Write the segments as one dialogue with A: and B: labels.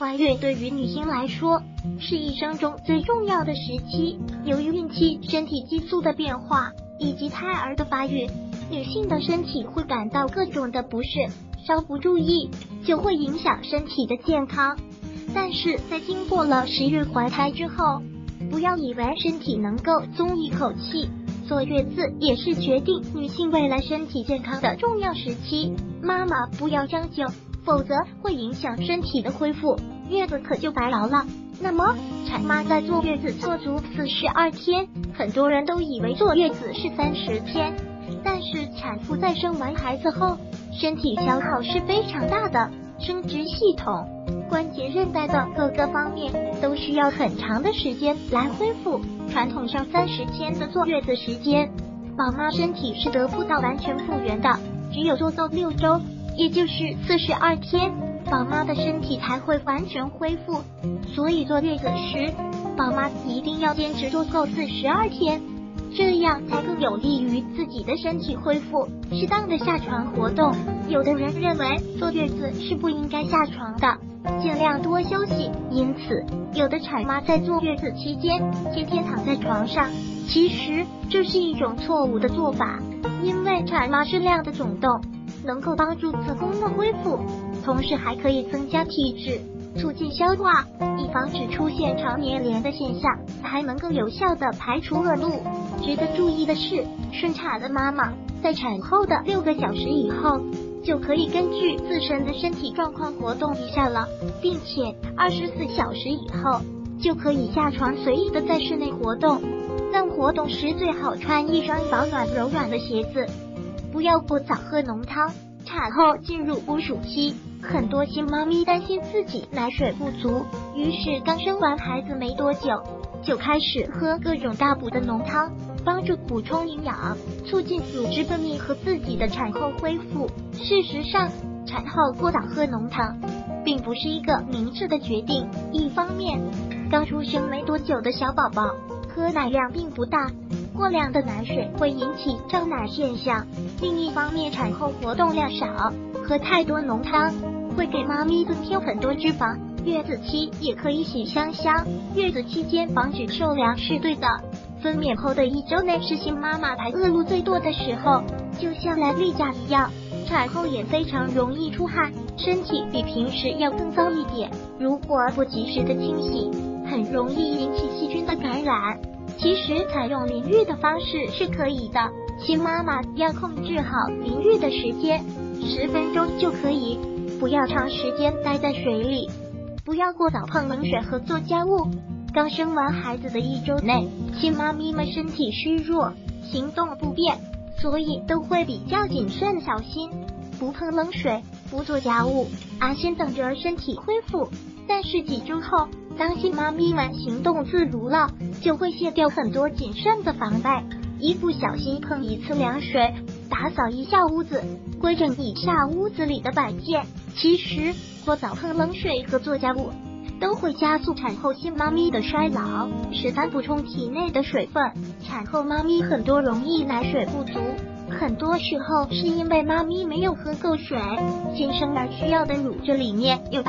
A: 怀孕对于女性来说是一生中最重要的时期，由于孕期身体激素的变化以及胎儿的发育，女性的身体会感到各种的不适，稍不注意就会影响身体的健康。但是在经过了10月怀胎之后，不要以为身体能够松一口气，坐月子也是决定女性未来身体健康的重要时期，妈妈不要将就，否则会影响身体的恢复，月子可就白劳了。那么产妈在坐月子做足42天，很多人都以为坐月子是30天，但是产妇在生完孩子后，身体消耗是非常大的，生殖系统、关节韧带的各个方面都需要很长的时间来恢复。传统上30天的坐月子时间，宝妈身体是得不到完全复原的，只有做够6周，也就是42天，宝妈的身体才会完全恢复。所以坐月子时，宝妈一定要坚持做够42天，这样才更有利于自己的身体恢复。适当的下床活动，有的人认为坐月子是不应该下床的，尽量多休息，因此有的产妈在坐月子期间天天躺在床上，其实这是一种错误的做法，因为产妈适量的总动能够帮助子宫的恢复，同时还可以增加体脂，促进消化，以防止出现肠粘连的现象，还能够有效的排除恶露。值得注意的是，顺产的妈妈在产后的6个小时以后就可以根据自身的身体状况活动一下了，并且24小时以后就可以下床随意的在室内活动。但活动时最好穿一双保暖柔软的鞋子，不要过早喝浓汤。产后进入哺乳期，很多新妈咪担心自己奶水不足，于是刚生完孩子没多久就开始喝各种大补的浓汤，帮助补充营养，促进乳汁分泌和自己的产后恢复。事实上，产后过早喝浓汤并不是一个明智的决定。一方面，刚出生没多久的小宝宝喝奶量并不大，过量的奶水会引起胀奶现象；另一方面，产后活动量少，喝太多浓汤会给妈咪增添很多脂肪。月子期也可以洗香香，月子期间防止受凉是对的。分娩后的1周内是新妈妈排恶露最多的时候，就像来例假一样，产后也非常容易出汗，身体比平时要更脏一点，如果不及时的清洗，很容易引起细菌的感染。其实采用淋浴的方式是可以的，新妈妈要控制好淋浴的时间，10分钟就可以，不要长时间待在水里，不要过早碰冷水和做家务。刚生完孩子的1周内，新妈咪们身体虚弱，行动不便，所以都会比较谨慎小心，不碰冷水，不做家务，安心等着身体恢复。但是几周后，当新妈咪们行动自如了，就会卸掉很多谨慎的防备，一不小心碰一次凉水，打扫一下屋子，规整一下屋子里的摆件。其实过早碰冷水和做家务都会加速产后新妈咪的衰老，适当补充体内的水分。产后妈咪很多容易奶水不足，很多时候是因为妈咪没有喝够水，新生儿需要的乳汁里面有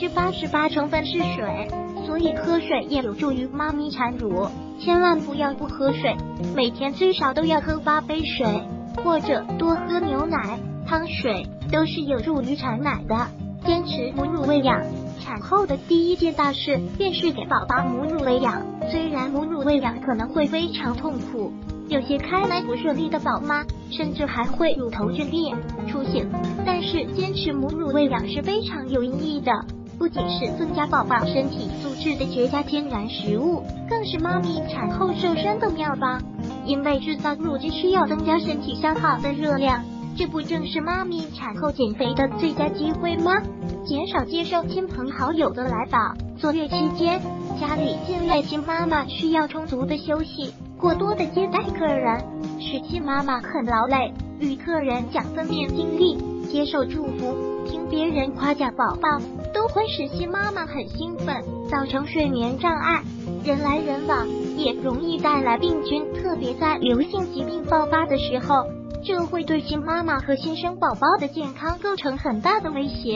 A: 88%成分是水，所以喝水也有助于妈咪产乳。千万不要不喝水，每天最少都要喝8杯水，或者多喝牛奶、汤水，都是有助于产奶的。坚持母乳喂养，产后的第一件大事便是给宝宝母乳喂养。虽然母乳喂养可能会非常痛苦，有些开奶不顺利的宝妈甚至还会乳头皲裂、出血，但是坚持母乳喂养是非常有意义的，不仅是增加宝宝身体素质的绝佳天然食物，更是妈咪产后瘦身的妙方。因为制造乳汁需要增加身体消耗的热量，这不正是妈咪产后减肥的最佳机会吗？减少接受亲朋好友的来访。坐月期间，家里尽量新妈妈需要充足的休息，过多的接待客人使新妈妈很劳累，与客人讲分娩经历，接受祝福，听别人夸奖宝宝，都会使新妈妈很兴奋，造成睡眠障碍，人来人往，也容易带来病菌，特别在流行疾病爆发的时候，这会对新妈妈和新生宝宝的健康构成很大的威胁。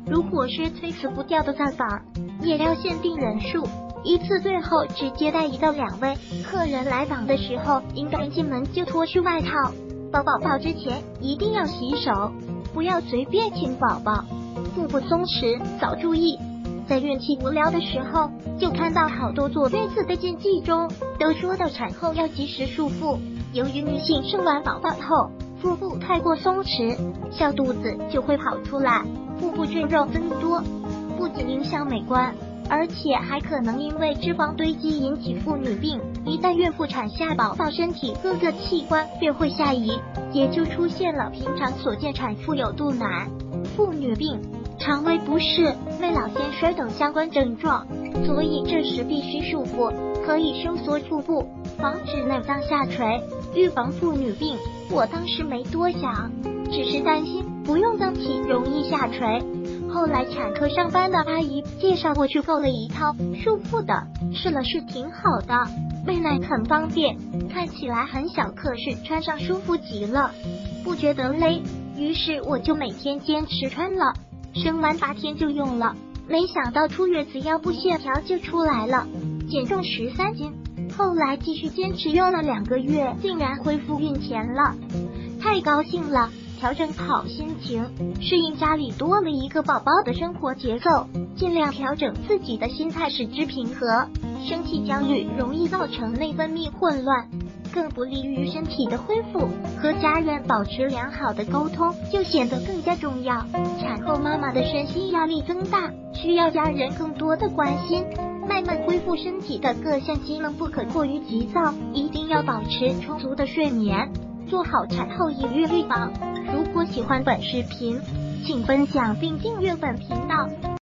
A: 如果是推辞不掉的造访，也要限定人数，一次最后只接待1到2位。客人来访的时候，应该进门就脱去外套，抱宝宝之前一定要洗手，不要随便亲宝宝。腹部松弛，早注意。在孕期无聊的时候，就看到好多坐月子的禁忌中都说到产后要及时束腹。由于女性生完宝宝后，腹部太过松弛，小肚子就会跑出来，腹部赘肉增多，不仅影响美观，而且还可能因为脂肪堆积引起妇女病。一旦孕妇产下宝宝，身体各个器官便会下移，也就出现了平常所见产妇有肚腩、妇女病、肠胃不适、未老先衰等相关症状，所以这时必须束腹，可以收缩腹部，防止内脏下垂，预防妇女病。我当时没多想，只是担心不用脏器容易下垂。后来产科上班的阿姨介绍我去购了一套束腹的，试了试挺好的，喂奶很方便，看起来很小，可是穿上舒服极了，不觉得累，于是我就每天坚持穿了，生完8天就用了，没想到出月子腰部线条就出来了，减重13斤。后来继续坚持用了2个月，竟然恢复孕前了，太高兴了，调整好心情，适应家里多了一个宝宝的生活节奏，尽量调整自己的心态，使之平和。生气焦虑容易造成内分泌混乱，更不利于身体的恢复，和家人保持良好的沟通就显得更加重要。产后妈妈的身心压力增大，需要家人更多的关心，慢慢恢复身体的各项机能，不可过于急躁，一定要保持充足的睡眠，做好产后抑郁预防。如果喜欢本视频，请分享并订阅本频道。